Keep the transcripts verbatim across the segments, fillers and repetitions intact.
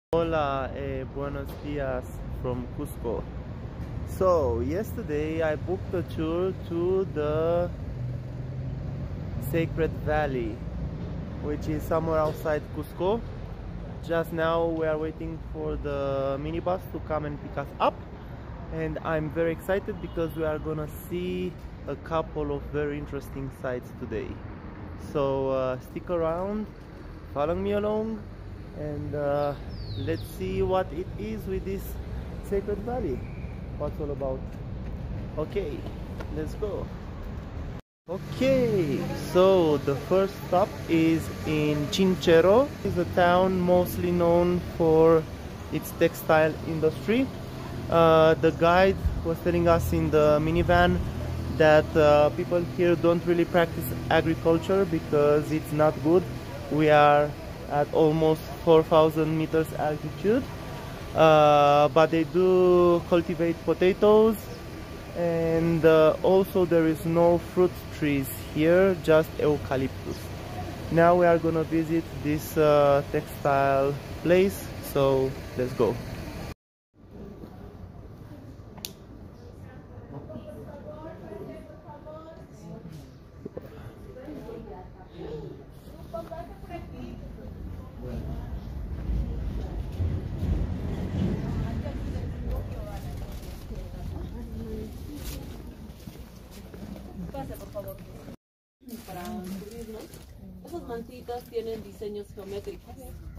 Hola, eh, buenos dias from Cusco. So, yesterday I booked a tour to the Sacred Valley, which is somewhere outside Cusco. Just now we are waiting for the minibus to come and pick us up, and I'm very excited because we are gonna see a couple of very interesting sights today. So uh, stick around, follow me along, and uh, let's see what it is with this Sacred Valley, what's all about. Okay, let's go. Okay, so the first stop is in Chinchero. It's a town mostly known for its textile industry. Uh, the guide was telling us in the minivan that uh, people here don't really practice agriculture because it's not good. We are at almost four thousand meters altitude, uh, but they do cultivate potatoes, and uh, also there is no fruit trees here, just eucalyptus. Now we are gonna visit this uh, textile place, so let's go. Por favor, para cubrirnos. Esas mantitas tienen diseños geométricos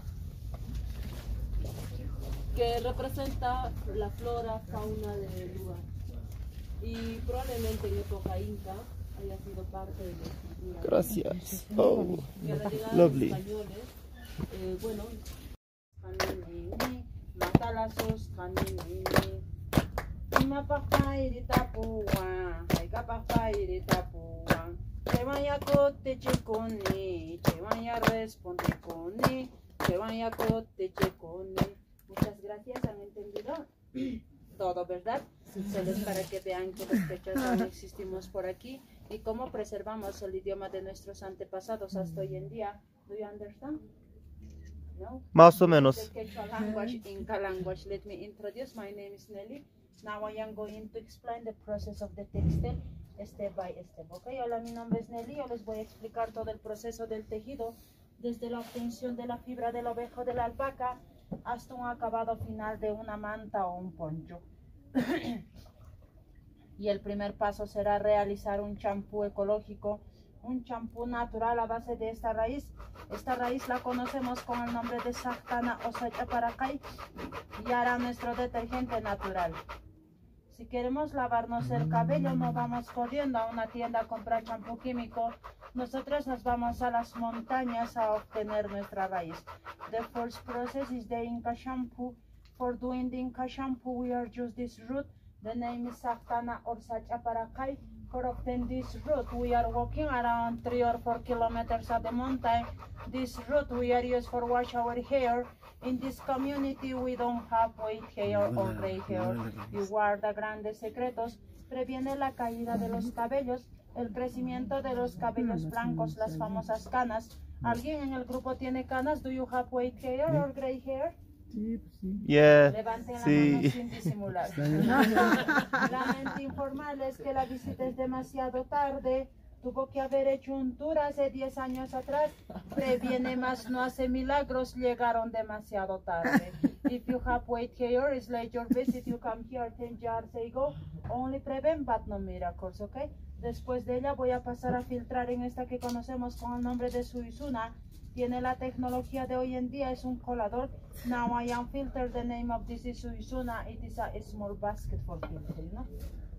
que representa la flora, fauna del lugar, y probablemente en época inca haya sido parte de la cultura. Gracias. Oh, lovely. Los españoles, eh, bueno, matalazos, te vaya cote checone, te vaya responde cone, te vaya cote checone. Muchas gracias, ¿han entendido? Todo, ¿verdad? Solo es para que vean que los quechuas aún existimos por aquí y cómo preservamos el idioma de nuestros antepasados hasta hoy en día. Do you understand? No? Más o menos. The Quechua language, Inca language. Let me introduce. My name is Nelly. Now I am going to explain the process of the textile step by step. Okay, hola, mi nombre es Nelly. Yo les voy a explicar todo el proceso del tejido, desde la obtención de la fibra del ovejo de la alpaca hasta un acabado final de una manta o un poncho. Y el primer paso será realizar un champú ecológico, un champú natural a base de esta raíz. Esta raíz la conocemos con el nombre de Sahtana o Sachaparacay y hará nuestro detergente natural. Si queremos lavarnos el cabello, no vamos corriendo a una tienda a comprar champú químico. Nosotros nos vamos a las montañas a obtener nuestra raíz. The first process is the Inca shampoo. For doing the Inca shampoo, we are use this root. The name is Sahtana or Sachaparacay. For obtain this route, we are walking around three or four kilometers at the mountain. This route we are used for wash our hair. In this community, we don't have white hair or gray hair. Y guarda grandes secretos. Previene la caída de los cabellos, el crecimiento de los cabellos blancos, las famosas canas. ¿Alguien en el grupo tiene canas? Do you have white hair or gray hair? Yeah. Levanten la Sí. mano sin disimular. Lamento informarles que la visita es demasiado tarde. Tuvo que haber hecho un tour hace diez años atrás. Previene más, no hace milagros. Llegaron demasiado tarde. If you have white hair, it's late your visit. You come here ten years ago. Only prevent, but no miracles, okay? Después de ella voy a pasar a filtrar en esta que conocemos con el nombre de Suizuna. Tiene la tecnología de hoy en día, es un colador. Now I am filter. The name of this is Suizuna. It is a small basket for filtering, ¿no?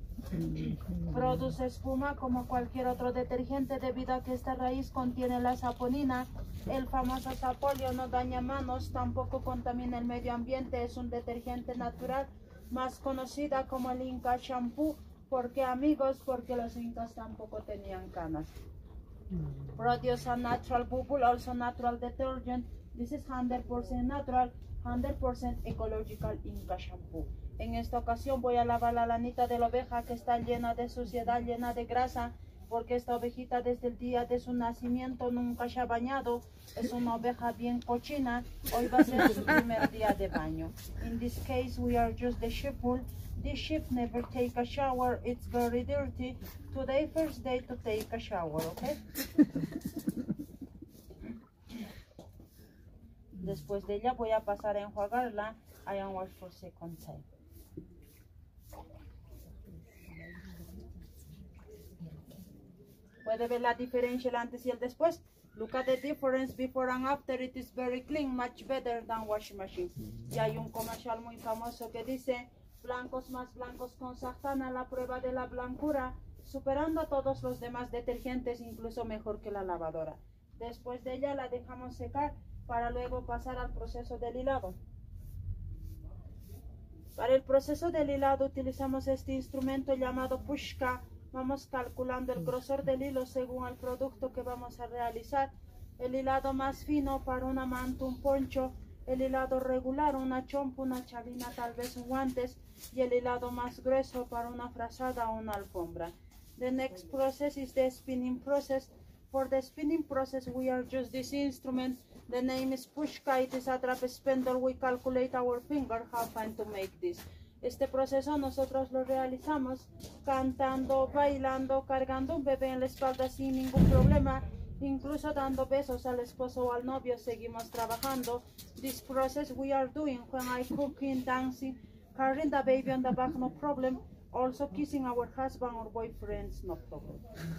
Produce espuma como cualquier otro detergente debido a que esta raíz contiene la saponina. El famoso sapolio no daña manos, tampoco contamina el medio ambiente. Es un detergente natural, más conocida como el Inca shampoo. ¿Por qué, amigos? Porque los incas tampoco tenían canas. Produce a natural bubble, also natural detergent. This is one hundred percent natural, one hundred percent ecological Inca shampoo. En esta ocasión voy a lavar la lanita de la oveja que está llena de suciedad, llena de grasa. porque esta ovejita desde el día de su nacimiento nunca se ha bañado, es una oveja bien cochina, hoy va a ser su primer día de baño. In this case we are just the sheep wool. This sheep never take a shower, it's very dirty. Today first day to take a shower, okay? Después de ella voy a pasar a enjuagarla. I am wash for second time. ¿Puede ver la diferencia el antes y el después? Look at the difference before and after. It is very clean, much better than washing machine. Y hay un comercial muy famoso que dice, blancos más blancos con Sahtana, la prueba de la blancura, superando a todos los demás detergentes, incluso mejor que la lavadora. Después de ella la dejamos secar para luego pasar al proceso del hilado. Para el proceso del hilado utilizamos este instrumento llamado pushka. Vamos calculando el grosor del hilo según el producto que vamos a realizar. El hilado más fino para una manta, un poncho. El hilado regular, una chompa, una chalina, tal vez un guantes. Y el hilado más grueso para una frazada o una alfombra. The next process is the spinning process. For the spinning process we are just this instrument. The name is pushka. It is a trap spindle. We calculate our finger how fine to make this. Este proceso nosotros lo realizamos cantando, bailando, cargando un bebé en la espalda sin ningún problema, incluso dando besos al esposo o al novio. Seguimos trabajando. This process we are doing when I cooking, dancing, carrying the baby on the back, no problem. Also kissing our husband or boyfriends, no problem.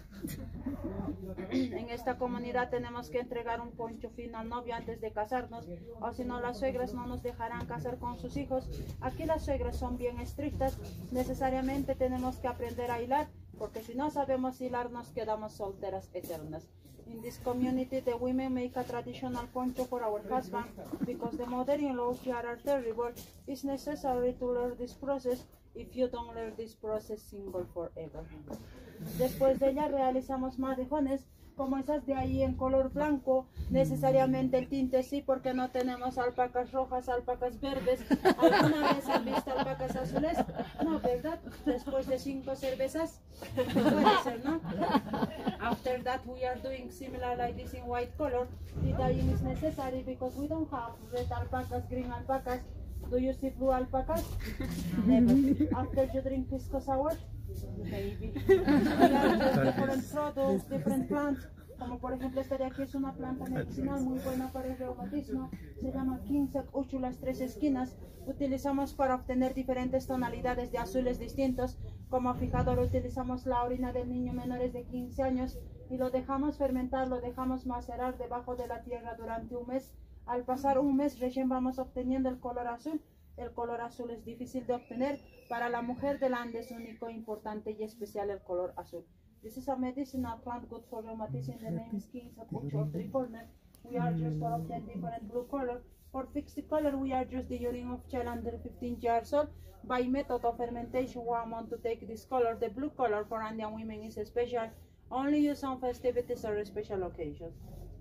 En esta comunidad tenemos que entregar un poncho fino al novio antes de casarnos, o si no las suegras no nos dejarán casar con sus hijos. Aquí las suegras son bien estrictas, necesariamente tenemos que aprender a hilar, porque si no sabemos hilar nos quedamos solteras eternas. In this community, the women make a traditional poncho for our husband, because the mother-in-laws here are terrible. It's necessary to learn this process. If you don't learn this process, single forever. Después de ella realizamos madejones como esas de ahí en color blanco. Necesariamente el tinte sí, porque no tenemos alpacas rojas, alpacas verdes. ¿Alguna vez han visto alpacas azules? No, ¿verdad? Después de cinco cervezas, puede ser, ¿no? After that we are doing similar like this in white color. The dyeing is necessary because we don't have red alpacas, green alpacas. Do you see blue alpacas? Never. After you drink pisco sour? Maybe. We are just different products, different plants. Como por ejemplo esta de aquí es una planta medicinal muy buena para el reumatismo. Se llama Ginseng Uchu, las tres esquinas. Utilizamos para obtener diferentes tonalidades de azules distintos. Como fijador utilizamos la orina del niño menores de quince años y lo dejamos fermentar, lo dejamos macerar debajo de la tierra durante un mes. Al pasar un mes recién vamos obteniendo el color azul. El color azul es difícil de obtener. Para la mujer del Ande es único, importante y especial el color azul. This is a medicinal plant good for rheumatism. The name is Ginseng Uchu of three corner. We are just for obtain different blue color. For fixed color we are just the urine of child under fifteen years old. By method of fermentation we want to take this color. The blue color for Andean women is special. Only used on festivities or special occasions.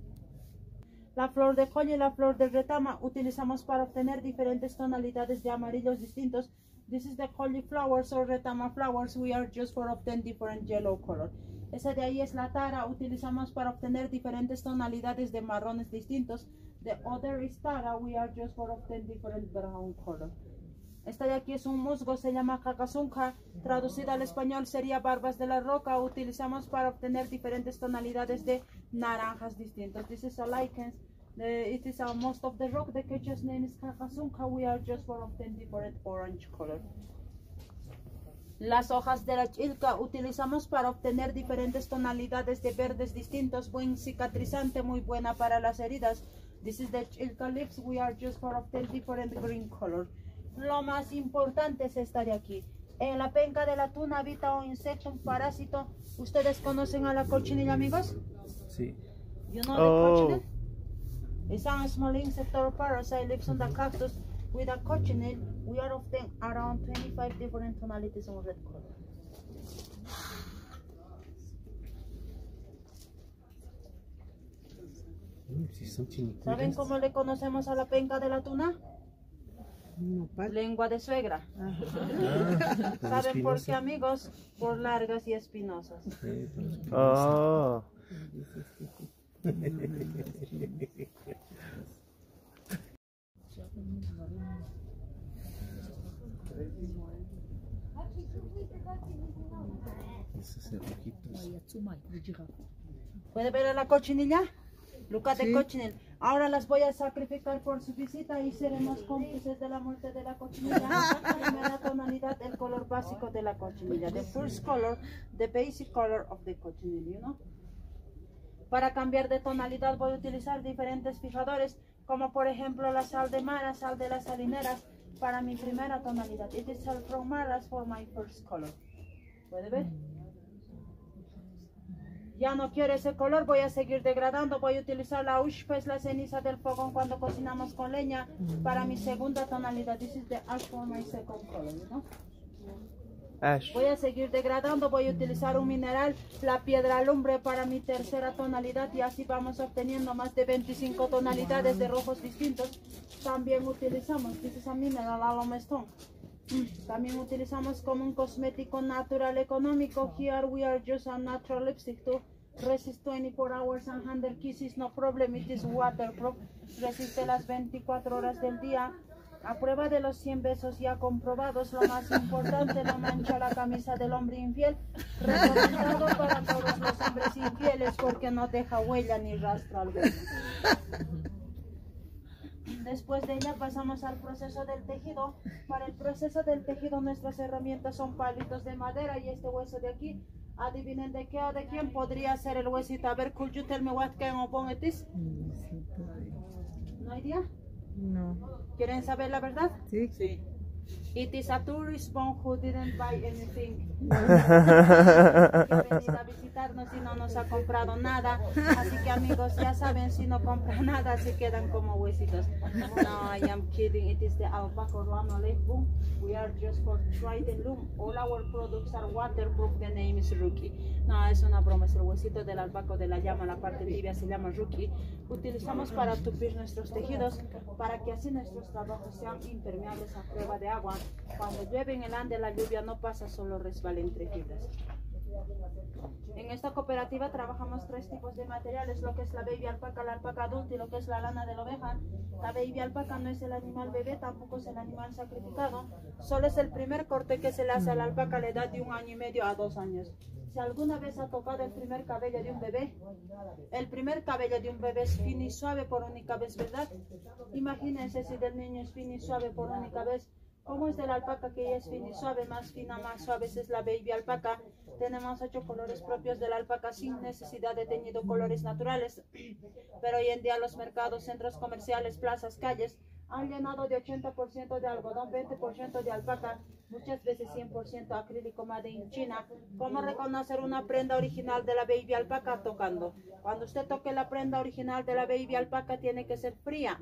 La flor de joya y la flor de retama utilizamos para obtener diferentes tonalidades de amarillos distintos. This is the holy flowers or retama flowers. We are just for obtain different yellow color. Esa de ahí es la tara. Utilizamos para obtener diferentes tonalidades de marrones distintos. The other is tara. We are just for obtain different brown color. Esta de aquí es un musgo, se llama cacasunca. Traducida al español sería barbas de la roca. Utilizamos para obtener diferentes tonalidades de naranjas distintos. This is a lichen. The, it is a most of the rock. The catcher's name is cacasunca. We are just for obtain different orange color. Las hojas de la chilca utilizamos para obtener diferentes tonalidades de verdes distintos. Buen cicatrizante, muy buena para las heridas. This is the chilca leaves. We are just for obtain different green color. Lo más importante es esta de aquí. En la penca de la tuna habita un insecto, un parásito. ¿Ustedes conocen a la cochinilla, amigos? Sí. You know Oh. the cochinilla? It's a small insect or parasite lives on the cactus. With a cochinilla, we are often around twenty-five different tonalities of red color. ¿Saben cómo le conocemos a la penca de la tuna? Nopal. Lengua de suegra. Ah, ¿Saben por qué, espinosa. amigos? Por largas y espinosas. Sí, por espinosa. Oh. Esos cerrojitos. ¿Puede ver a la cochinilla? Lucas de Sí. cochinilla. Ahora las voy a sacrificar por su visita y seremos cómplices de la muerte de la cochinilla. Primera tonalidad, el color básico de la cochinilla. The first color, the basic color of the cochinilla, you know? Para cambiar de tonalidad voy a utilizar diferentes fijadores, como por ejemplo la sal de mar, sal de las salineras, para mi primera tonalidad. It is sal from Maras for my first color. ¿Puede ver? Ya no quiero ese color, voy a seguir degradando, voy a utilizar la ash, pues la ceniza del fogón cuando cocinamos con leña, para mi segunda tonalidad. This is the ash for my second color, you know? Ash. Voy a seguir degradando, voy a utilizar un mineral, la piedra lumbre, para mi tercera tonalidad, y así vamos obteniendo más de veinticinco tonalidades de rojos distintos. También utilizamos, this is a mineral, alum stone. También utilizamos como un cosmético natural económico. Here we are just a natural lipstick to resist twenty-four hours and one hundred kisses, no problem, it is waterproof, resiste las veinticuatro horas del día. A prueba de los cien besos ya comprobados, lo más importante, no mancha la camisa del hombre infiel. Recomendado para todos los hombres infieles porque no deja huella ni rastro alguno. Después de ella pasamos al proceso del tejido. Para el proceso del tejido nuestras herramientas son palitos de madera y este hueso de aquí. Adivinen de qué o de quién podría ser el huesito. A ver, could you tell me what kind of bone it is? ¿No hay idea? No. ¿Quieren saber la verdad? Sí. Sí. It is a tourist bone who didn't buy anything. Que venir a visitarnos y no nos ha comprado nada. Así que amigos, ya saben, si no compran nada se quedan como huesitos. No, I am kidding. It is the alpaca Orlando Lake Boom. We are just for Trident Loom. All our products are waterproof. The name is Rookie. No, es una broma. Es el huesito del alpaca de la llama. La parte tibia se llama Rookie. Utilizamos para tupir nuestros tejidos, para que así nuestros trabajos sean impermeables a prueba de agua. Cuando llueve en el ande, la lluvia no pasa, solo resbala entre fibras. En esta cooperativa trabajamos tres tipos de materiales, lo que es la baby alpaca, la alpaca adulta y lo que es la lana de la oveja. La baby alpaca no es el animal bebé, tampoco es el animal sacrificado, solo es el primer corte que se le hace a la alpaca a la edad de un año y medio a dos años. Si alguna vez ha tocado el primer cabello de un bebé, el primer cabello de un bebé es fino y suave por única vez, ¿verdad? Imagínense si del niño es fino y suave por única vez. ¿Cómo es de la alpaca que es fina y suave? Más fina, más suave es la baby alpaca. Tenemos ocho colores propios de la alpaca sin necesidad de teñido, colores naturales. Pero hoy en día los mercados, centros comerciales, plazas, calles han llenado de ochenta por ciento de algodón, veinte por ciento de alpaca, muchas veces cien por ciento acrílico made in China. ¿Cómo reconocer una prenda original de la baby alpaca? Tocando. Cuando usted toque la prenda original de la baby alpaca tiene que ser fría,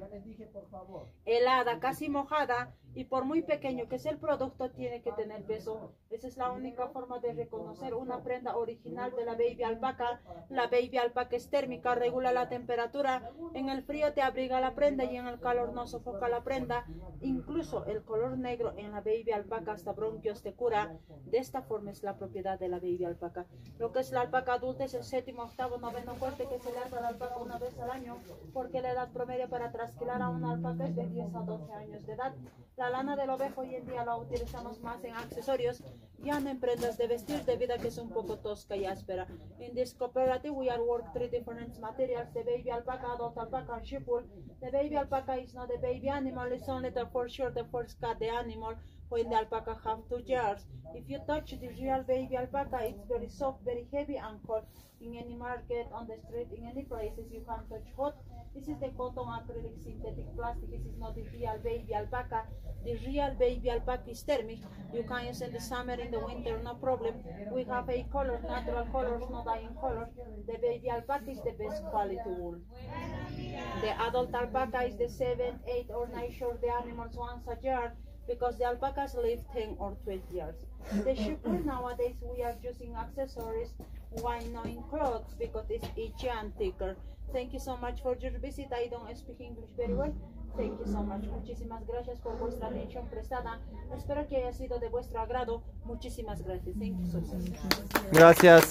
helada, casi mojada, y por muy pequeño que sea el producto tiene que tener peso. Esa es la única forma de reconocer una prenda original de la baby alpaca. La baby alpaca es térmica, regula la temperatura, en el frío te abriga la prenda y en el calor no sofoca la prenda. Incluso el color negro en la baby alpaca hasta bronquios te cura. De esta forma es la propiedad de la baby alpaca. Lo que es la alpaca adulta es el séptimo, octavo, noveno corte que se le hace a la alpaca una vez al año, porque la edad promedio para trasquilar a una alpaca es de diez a doce años de edad. La lana del ovejo hoy en día la utilizamos más en accesorios, ya no en prendas de vestir debido a que es un poco tosca y áspera. In this cooperative we are work three different materials, the baby alpaca, adult alpaca and sheep wool. The baby alpaca is not the baby animal, it's only the for sure the first cut the animal when the alpaca have two years. If you touch the real baby alpaca, it's very soft, very heavy and cold. In any market, on the street, in any places you can touch hot. This is the cotton acrylic synthetic plastic. This is not the real baby alpaca. The real baby alpaca is thermic. You can use in the summer, in the winter, no problem. We have a color, natural colors, no dyeing color. The baby alpaca is the best quality wool. The adult alpaca is the seven, eight or nine short the animals once a year. because the alpacas live ten or twelve years. The sheepwool nowadays we are using accessories, why not in clothes, because it's itchy and thicker. Thank you so much for your visit. I don't speak English very well. Thank you so much. Muchísimas gracias por vuestra atención prestada. Espero que haya sido de vuestro agrado. Muchísimas gracias. Thank you so much. Gracias.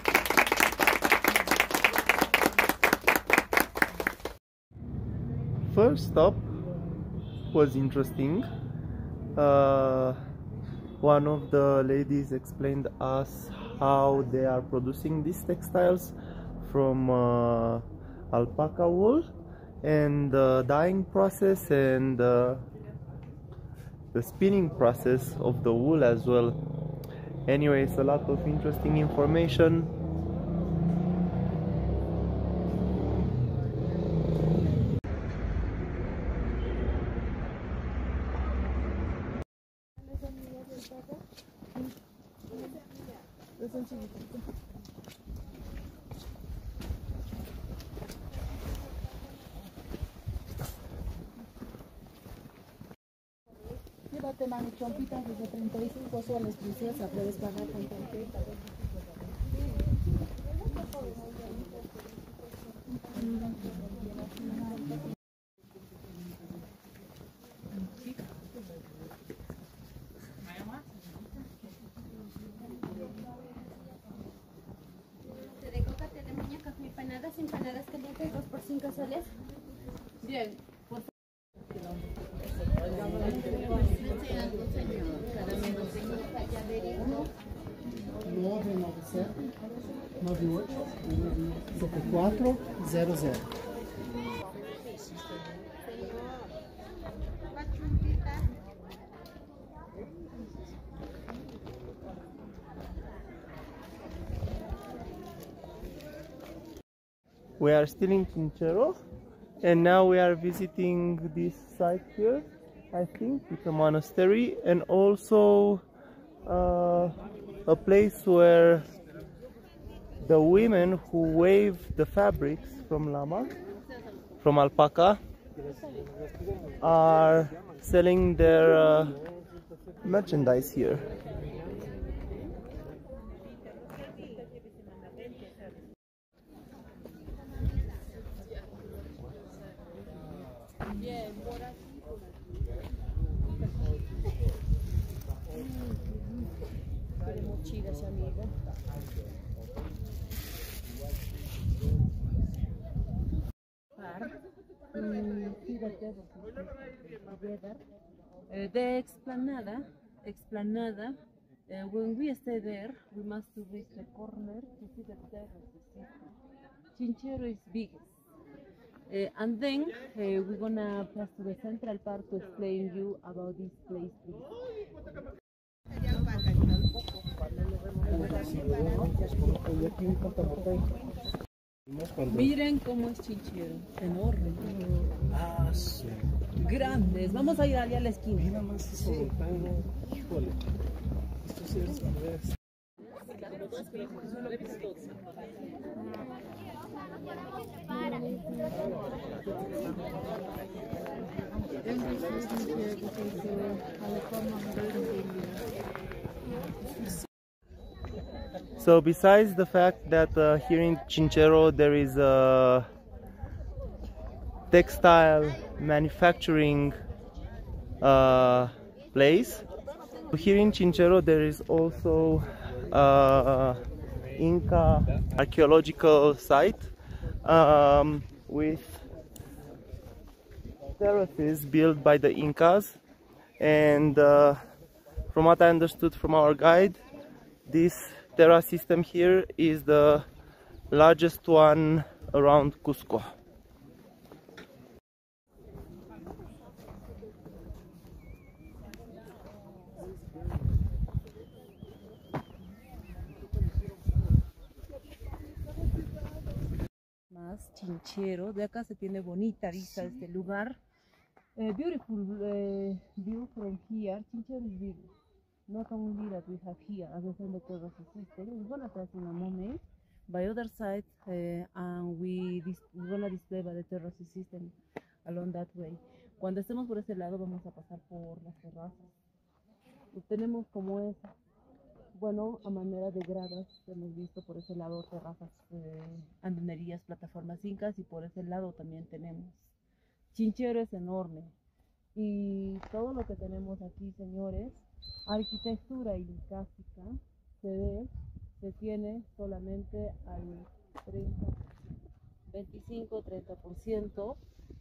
First stop was interesting. Uh, one of the ladies explained us how they are producing these textiles from uh, alpaca wool, and the dyeing process and uh, the spinning process of the wool as well. Anyways, a lot of interesting information. Llévate mami chompitas desde treinta y cinco soles, princesa, puedes pagar con tarjeta. Te de coca, te de muñecas, empanadas, empanadas calientes, dos por cinco soles. Bien. nove nove sete nove oito sete quatro zero zero. We are still in Chinchero, and now we are visiting this site here. I think it's a monastery, and also uh, a place where the women who weave the fabrics from llama, from alpaca, are selling their uh, merchandise here. Mochilas, amigo. Uh, the explanada, explanada. Uh, when we stay there, we must reach the corner to see the terrace. Chinchero is big, uh, and then uh, we're gonna pass to the central park to explain you about this place, please. Miren cómo es Chinchero, enorme. Ah, sí. Grandes. Vamos a ir allá a la esquina. Mira más esa montaña. Híjole. Esto sí es una vez. So besides the fact that uh, here in Chinchero there is a textile manufacturing uh, place, here in Chinchero there is also uh, Inca archaeological site um, with terraces built by the Incas, and uh, from what I understood from our guide, this terrace system here is the largest one around Cusco. Más Chinchero, de acá se tiene bonita vista de este lugar. Uh, beautiful uh, view from here. Chinchero is big. Not only that we have here, as I said, the terrace system. We're gonna pass in a moment by other side, uh, and we dis we're gonna display by the terrace system along that way. Cuando estemos por ese lado vamos a pasar por las terrazas. Y tenemos como esa, bueno, a manera de gradas, hemos visto por ese lado terrazas, eh, andenerías, plataformas incas, y por ese lado también tenemos. Chinchero es enorme y todo lo que tenemos aquí, señores, arquitectura incásica, se ve, se tiene solamente al treinta, veinticinco, treinta por ciento,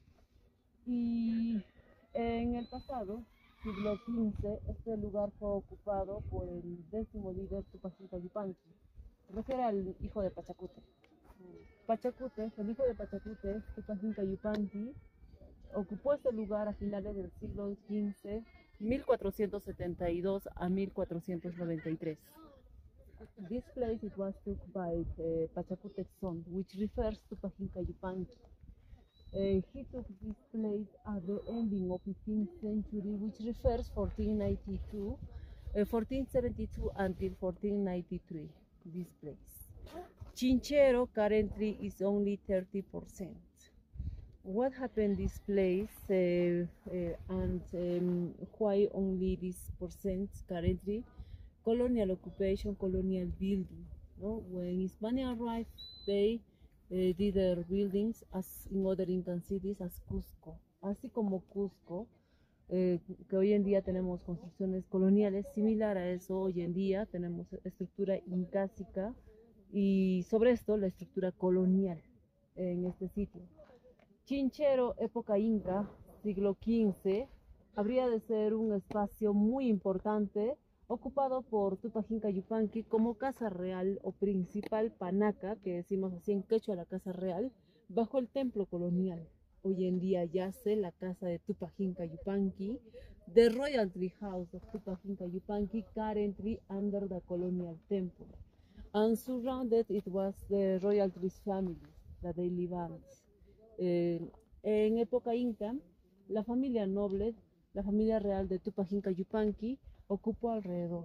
y en el pasado, siglo quince, este lugar fue ocupado por el décimo líder Tupac Yupanqui. Se refiere al hijo de Pachacute. Pachacute, el hijo de Pachacute, Tupac Yupanqui, ocupó este lugar a finales del siglo quince, mil cuatrocientos setenta y dos a mil cuatrocientos noventa y tres. This place it was took by uh, Pachacute's son, which refers to Pajinka Yupanqui. Uh, he took this place at the ending of the fifteenth century, which refers fourteen ninety-two, uh, fourteen seventy-two until fourteen ninety-three, this place. Chinchero currently is only thirty percent. What happened this place uh, uh, and um, why only this percent currently? Colonial occupation, colonial building. No? When Hispania arrived, they uh, did their buildings as in other Incan cities as Cusco. Así como Cusco, eh, que hoy en día tenemos construcciones coloniales, similar a eso hoy en día tenemos estructura incásica y sobre esto la estructura colonial en este sitio. Chinchero, época inca, siglo quince, habría de ser un espacio muy importante ocupado por Tupac Yupanqui como casa real o principal panaca, que decimos así en quechua, la casa real, bajo el templo colonial. Hoy en día yace la casa de Tupac Yupanqui, the royalty house of Tupac Yupanqui, currently under the colonial temple. And surrounded it was the royalty family that they live on. Eh, en época inca, la familia noble, la familia real de Tupac Yupanqui, ocupó alrededor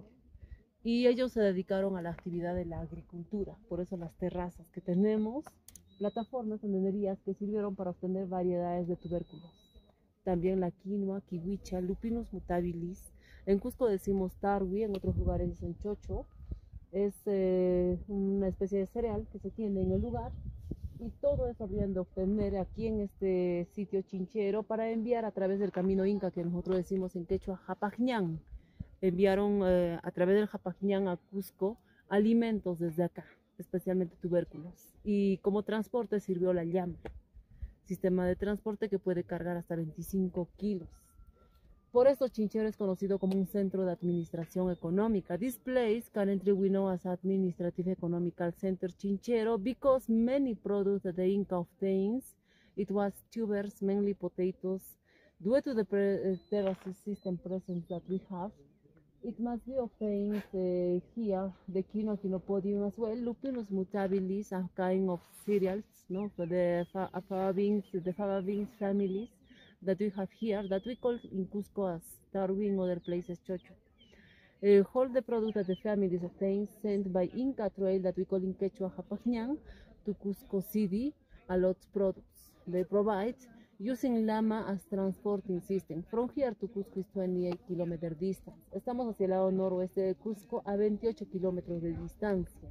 y ellos se dedicaron a la actividad de la agricultura. Por eso las terrazas que tenemos, plataformas, andenerías que sirvieron para obtener variedades de tubérculos. También la quinoa, kiwicha, lupinus mutabilis. En Cusco decimos tarwi, en otros lugares dicen chocho. Es eh, una especie de cereal que se tiene en el lugar. Y todo eso habrían de obtener aquí en este sitio chinchero para enviar a través del camino inca, que nosotros decimos en quechua Japajñán. Enviaron eh, a través del Japajñán a Cusco alimentos desde acá, especialmente tubérculos. Y como transporte sirvió la llama, sistema de transporte que puede cargar hasta veinticinco kilos. Por eso Chinchero es conocido como un centro de administración económica. This place currently we know as Administrative Economical Center Chinchero because many products that the Inca obtains, it was tubers, mainly potatoes. Due to the terrace system presence that we have, it must be obtained uh, here, the quinoa quinopodium as well, lupinus mutabilis, a kind of cereals, no, for the fava beans, the fava beans families that we have here, that we call in Cusco as tarwi, in other places chocho. Uh, all the products that the families obtain sent by Inca Trail, that we call in Quechua Japajñán, to Cusco City, a lot of products. They provide using llama as transporting system. From here to Cusco is twenty-eight kilometer distance. Estamos hacia el lado noroeste de Cusco a veintiocho kilómetros de distancia.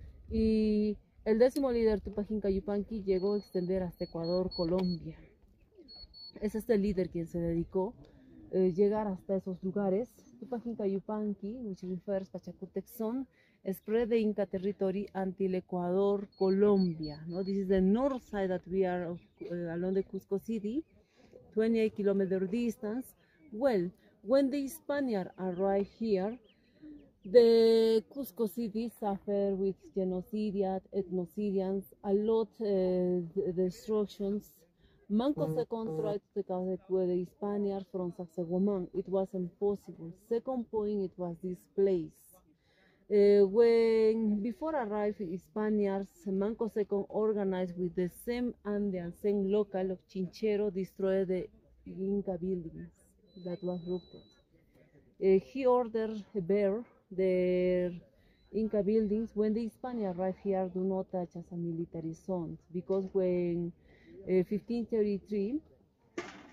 Y el décimo líder Tupac Yupanqui llegó a extender hasta Ecuador, Colombia. Es este líder quien se dedicó a eh, llegar hasta esos lugares. Tupac Yupanqui, which refers Pachacute's son, spread the Inca territory until Ecuador, Colombia. No? This is the north side that we are uh, along the Cusco city, twenty-eight kilometer distance. Well, when the Spaniards arrived here, the Cusco city suffered with genocidia, ethnocidians, a lot uh, destructions. Manco Second tried to take out the Spaniards from Sacsayhuamán. It was impossible. Second point, it was this place. Uh, when before arrived Spaniards, Manco Second organized with the same Andean, same local of Chinchero, destroyed the Inca buildings that was roofed. Uh, he ordered bear the Inca buildings. When the Spaniards arrived here, do not touch as a military zone, because when uh, fifteen thirty-three,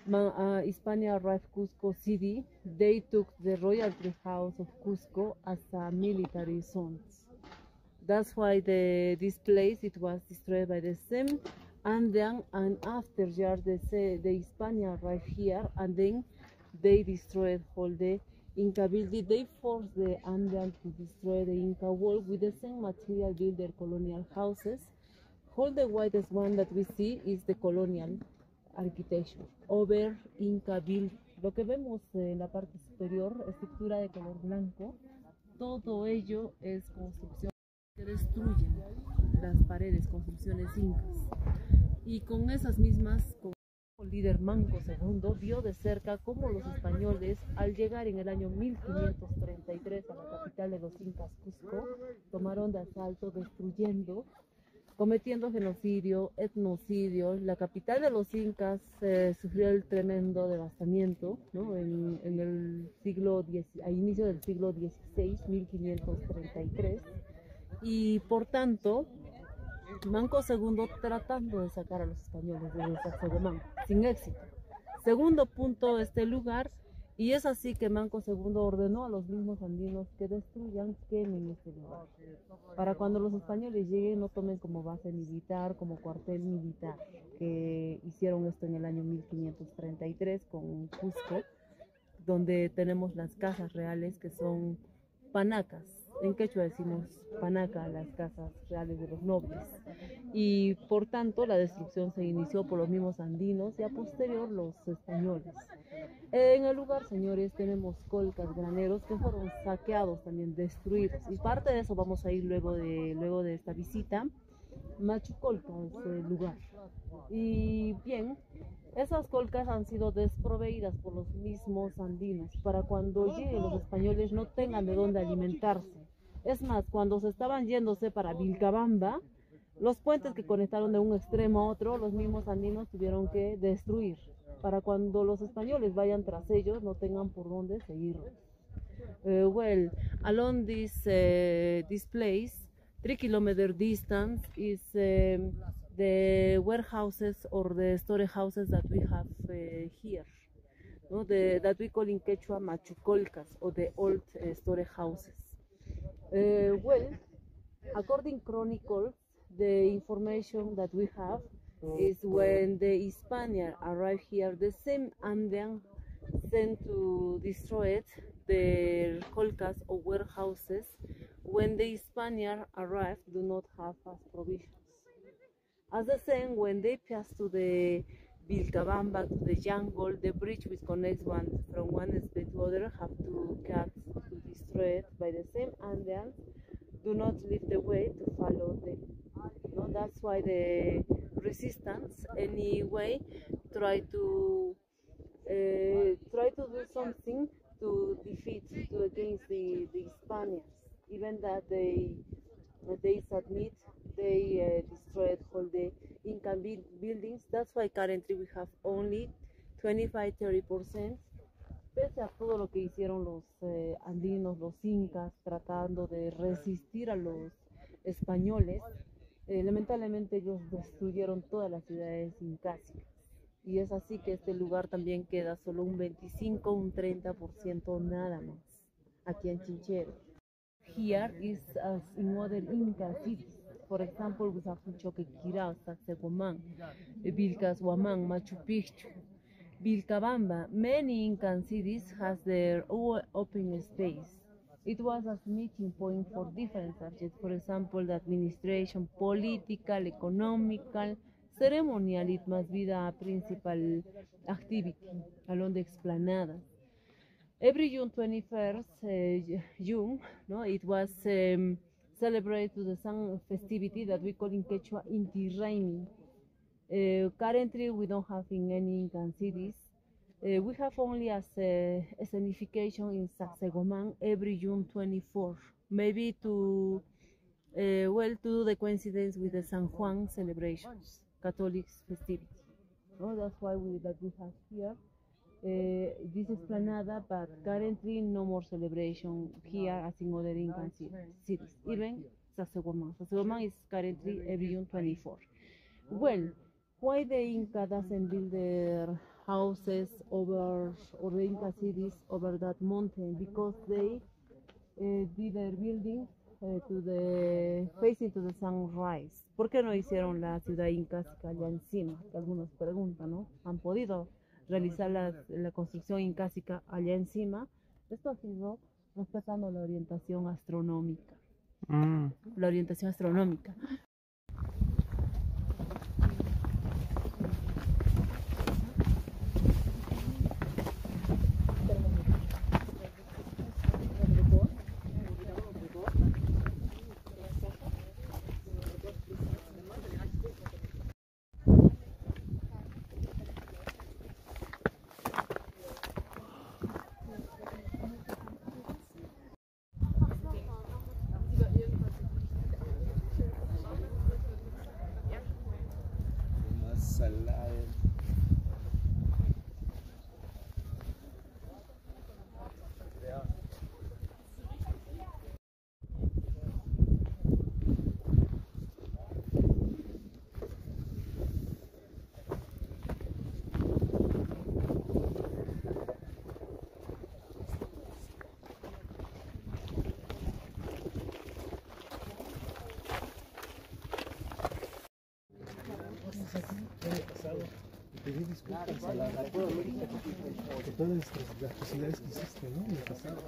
Ma- uh, Hispania arrived Cusco City, they took the royalty house of Cusco as a military zone. That's why the this place it was destroyed by the same, and then and after years they say the Hispania arrived here, and then they destroyed all the Inca building. They forced the Andean to destroy the Inca wall with the same material build their colonial houses. All the whitest one that we see is the colonial architecture over Inca build. Lo que vemos en la parte superior, estructura de color blanco, todo ello es construcción que destruyen las paredes, construcciones incas. Y con esas mismas, con el líder Manco segundo vio de cerca cómo los españoles, al llegar en el año mil quinientos treinta y tres a la capital de los incas, Cusco, tomaron de asalto, destruyendo, cometiendo genocidio, etnocidio. La capital de los incas eh, sufrió el tremendo devastamiento, ¿no? en, en el siglo diez, a inicio del siglo dieciséis, mil quinientos treinta y tres, y por tanto Manco segundo tratando de sacar a los españoles de Sacsayhuamán, sin éxito. Segundo punto, este lugar, y es así que Manco segundo ordenó a los mismos andinos que destruyan, quemen este lugar, para cuando los españoles lleguen no tomen como base militar, como cuartel militar, que hicieron esto en el año mil quinientos treinta y tres con Cusco, donde tenemos las casas reales que son panacas. En quechua decimos panaca, las casas reales de los nobles, y por tanto la destrucción se inició por los mismos andinos y a posterior los españoles. En el lugar, señores, tenemos colcas, graneros que fueron saqueados, también destruidos, y parte de eso vamos a ir luego de, luego de esta visita. Machu Colca es el lugar, y bien, esas colcas han sido desproveídas por los mismos andinos para cuando lleguen los españoles no tengan de dónde alimentarse. Es más, cuando se estaban yéndose para Vilcabamba, los puentes que conectaron de un extremo a otro, los mismos andinos tuvieron que destruir para cuando los españoles vayan tras ellos no tengan por dónde seguirlos. Uh, well, along this uh, this place, three kilometer distance is um, the warehouses or the storehouses that we have uh, here, no? The, that we call in Quechua machucolcas, or the old uh, storehouses. Uh, well, according chronicles, the information that we have is when the Hispania arrived here, the same Andean sent to destroy it, the colcas or warehouses, when the Hispania arrived, do not have as provisions. As the same, when they pass to the Vilcabamba, to the jungle, the bridge which connects one from one state to other have to cut to destroy it by the same Andeans. Do not leave the way to follow them. No, that's why the resistance anyway try to uh, try to do something to defeat to against the the Spaniards. Even that they they submit, they uh, destroyed all the Inca buildings. That's why currently we have only twenty-five to thirty percent. Pese a todo lo que hicieron los eh, andinos, los incas, tratando de resistir a los españoles, eh, lamentablemente ellos destruyeron todas las ciudades incásicas. Y es así que este lugar también queda solo un veinticinco, un treinta por ciento nada más, aquí en Chinchero. Here is as in other Inca cities. For example, we have Choquequirao, Sacsayhuamán, Vilcashuamán, Machu Picchu, Vilcabamba. Many Incan cities has their own open space. It was a meeting point for different subjects, for example, the administration, political, economical, ceremonial. It must be the principal activity along the explanada. Every June twenty-first, uh, June, no, it was um, celebrated to the sun festivity that we call in Quechua Inti Raymi. Uh, currently, we don't have in any Incan cities. Uh, we have only as a, a signification in Sacsayhuamán every June twenty-fourth, maybe to uh, well to do the coincidence with the San Juan celebrations, Catholic festivity. No, that's why we that we have here uh, this explanada, but currently no more celebration here as in other Incan cities, even Sacsayhuamán. Sacsayhuamán is currently every June twenty-fourth. Well, why the Inca doesn't build their houses over, or the Inca cities over that mountain, because they uh, did their building uh, to the facing to the sunrise. ¿Por qué no hicieron la ciudad incásica allá encima? Que algunos preguntan, ¿no? Han podido realizar la, la construcción incásica allá encima. Esto ha sido respetando la orientación astronómica. Mm. La orientación astronómica. Pedir disculpas a la por todas las atrocidades que hiciste, ¿no? En el pasado.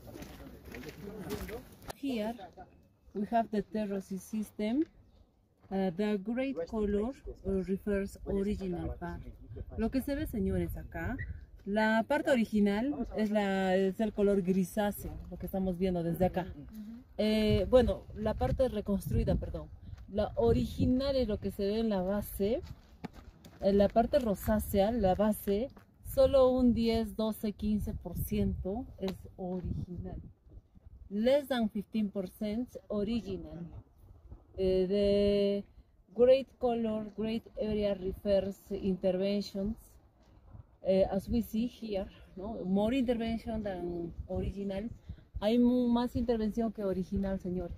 Here we have the terraces system. Uh, the great color uh, refers original part. Lo que se ve, señores, acá, la parte original es, la, es el color grisáceo, lo que estamos viendo desde acá. Eh, bueno, la parte reconstruida, perdón. La original es lo que se ve en la base. En la parte rosácea, la base, solo un diez, doce, quince por ciento es original. Less than fifteen percent original. Uh, the great color, great area refers interventions. Uh, as we see here, ¿no? More intervention than original. Hay más intervención que original, señores.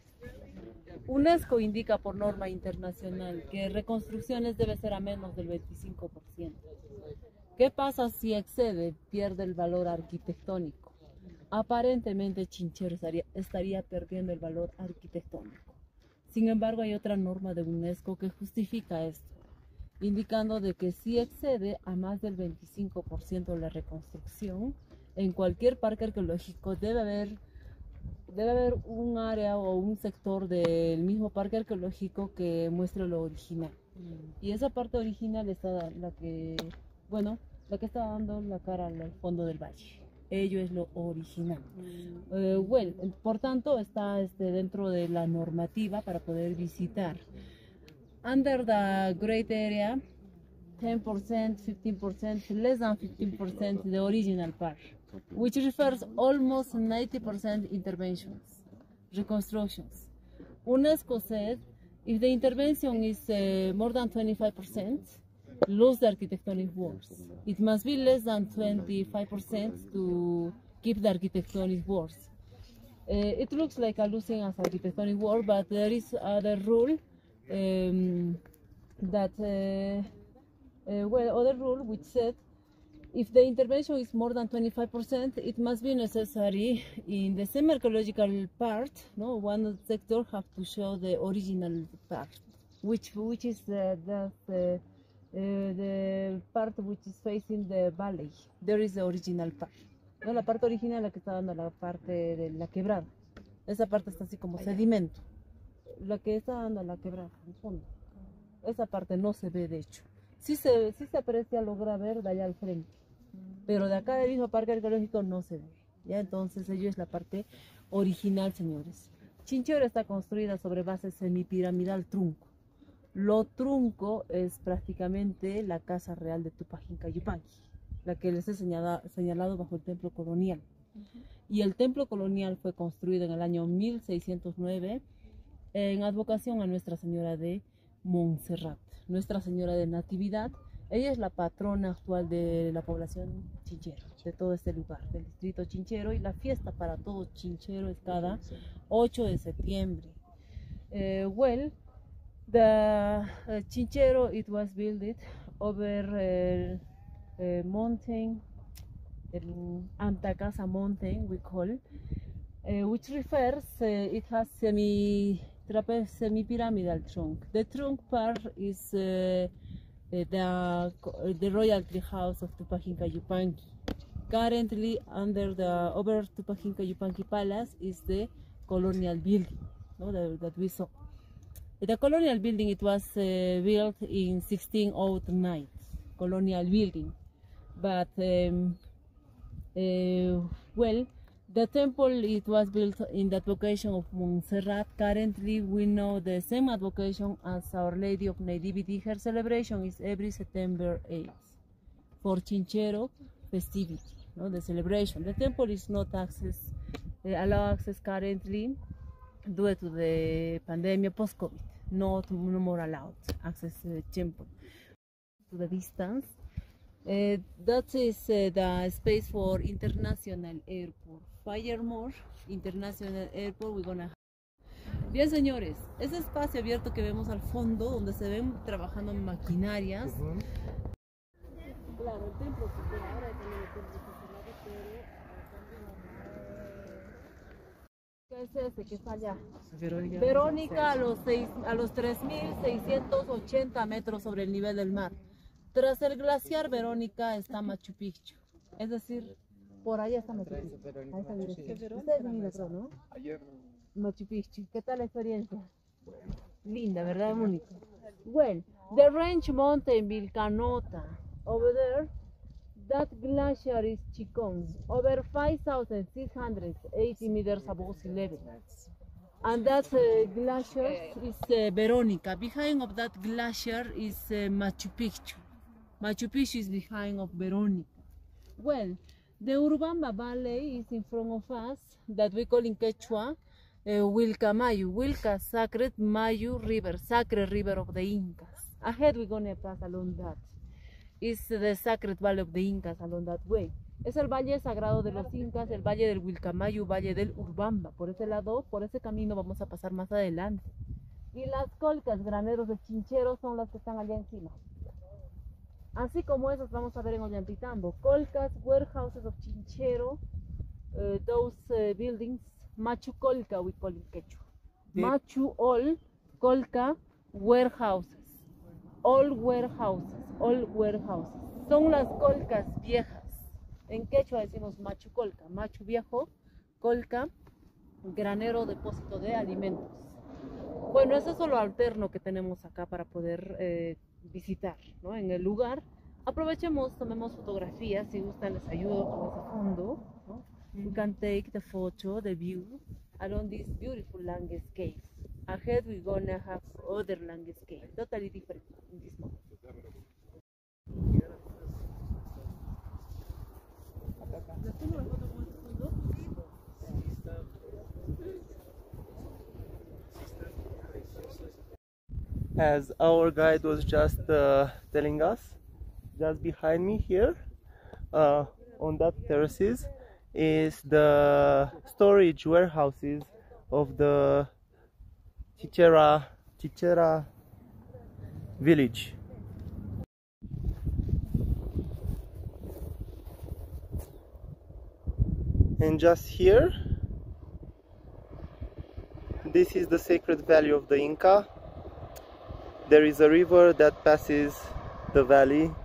UNESCO indica por norma internacional que reconstrucciones debe ser a menos del veinticinco por ciento. ¿Qué pasa si excede? Pierde el valor arquitectónico. Aparentemente Chinchero estaría, estaría perdiendo el valor arquitectónico. Sin embargo, hay otra norma de UNESCO que justifica esto, indicando de que si excede a más del veinticinco por ciento de la reconstrucción, en cualquier parque arqueológico debe haber Debe haber un área o un sector del mismo parque arqueológico que muestre lo original. Mm. Y esa parte original está la que, bueno, la que está dando la cara al fondo del valle. Ello es lo original. Mm. Eh, bueno, por tanto, está este, dentro de la normativa para poder visitar. Under the great area, ten percent, fifteen percent, less than fifteen percent the original part, which refers almost ninety percent interventions, reconstructions. UNESCO said if the intervention is uh, more than twenty-five percent, lose the architectonic works. It must be less than twenty-five percent to keep the architectonic works. Uh, it looks like a losing as architectonic work, but there is other rule um, that, uh, uh, well, other rule which said if the intervention is more than twenty-five percent, it must be necessary in the same archaeological part, no, one sector have to show the original part, which which is the, the, the, uh, the part which is facing the valley. There is the original part. No, la parte original la que está dando la parte de la quebrada. Esa parte está así como sedimento. La que está dando la quebrada, en fondo. Esa parte no se ve, de hecho. Sí se, sí se aprecia, logra ver de allá al frente. Pero de acá del mismo parque arqueológico no se ve. ¿Ya? Entonces, ello es la parte original, señores. Chinchero está construida sobre base semipiramidal trunco. Lo trunco es prácticamente la casa real de Tupac Inca Yupanqui, la que les he señalado, señalado bajo el templo colonial. Uh-huh. Y el templo colonial fue construido en el año mil seiscientos nueve en advocación a Nuestra Señora de Montserrat, Nuestra Señora de Natividad. Ella es la patrona actual de la población Chinchero, de todo este lugar, del distrito Chinchero, y la fiesta para todo Chinchero es cada ocho de septiembre. Uh, well, the uh, Chinchero, it was built over uh, uh, mountain, um, Antacasa mountain we call, uh, which refers, uh, it has semi trape semi-pyramidal trunk. The trunk part is uh, the, the royalty house of Tupac Inca Yupanqui. Currently under the over Tupac Inca Yupanqui Palace is the colonial building, no, the, that we saw. The colonial building, it was uh, built in sixteen oh nine, colonial building. But, um, uh, well, the temple, it was built in the advocation of Montserrat. Currently, we know the same advocation as Our Lady of Nativity. Her celebration is every September eighth for Chinchero festivity, no, the celebration. The temple is not access, uh, allow access currently due to the pandemic post-COVID. Not no more allowed access to the temple. To the distance, uh, that is uh, the space for International Airport. Firemore International Airport, we're gonna. Bien, señores, ese espacio abierto que vemos al fondo, donde se ven trabajando maquinarias. Uh-huh. Claro, el templo se queda ahora, también el templo está cerrado, pero ¿qué es ese que está allá? Verónica, Verónica a los, seis, a los tres mil seiscientos ochenta metros sobre el nivel del mar. Tras el glaciar Verónica está Machu Picchu, es decir, por allá está Machu Picchu. A esa dirección. Ustedes han ido, creo, ¿no? Ayer no. Machu Picchu, ¿qué tal la experiencia? Linda, ¿verdad, Mónica? Well, the range mountain Vilcanota. Over there, that glacier is Chicón, over five thousand six hundred eighty meters above sea level. And that uh, glacier is uh, Verónica. Behind of that glacier is uh, Machu Picchu. Machu Picchu is behind of Verónica. Well, the Urubamba Valley is in front of us, that we call in Quechua, uh, Wilcamayu, Wilca Sacred Mayu River, Sacred River of the Incas. Ahead we're going to pass along that. It's the Sacred Valley of the Incas along that way. Es el valle sagrado de los Incas, el valle del Wilcamayu, valle del Urubamba. Por ese lado, por ese camino vamos a pasar más adelante. Y las colcas, graneros de Chinchero, son las que están allá encima. Así como esas vamos a ver en Ollantaytambo. Colcas, warehouses of Chinchero, uh, those uh, buildings, Machu Colca we call in Quechua. Machu all, Colca, warehouses. All warehouses, all warehouses. Son las colcas viejas. En Quechua decimos Machu Colca, Machu viejo, Colca, granero, depósito de alimentos. Bueno, eso es lo alterno que tenemos acá para poder eh, visitar, ¿no? En el lugar. Aprovechemos, tomemos fotografías, si gustan les ayudo con ese fondo, ¿no? We can take the photo, the view, along this beautiful landscape. Ahead we're gonna have other landscape, totally different in this moment. As our guide was just uh, telling us, just behind me here, uh, on that terraces, is the storage warehouses of the Chichera, Chichera village. And just here, this is the sacred valley of the Inca. There is a river that passes the valley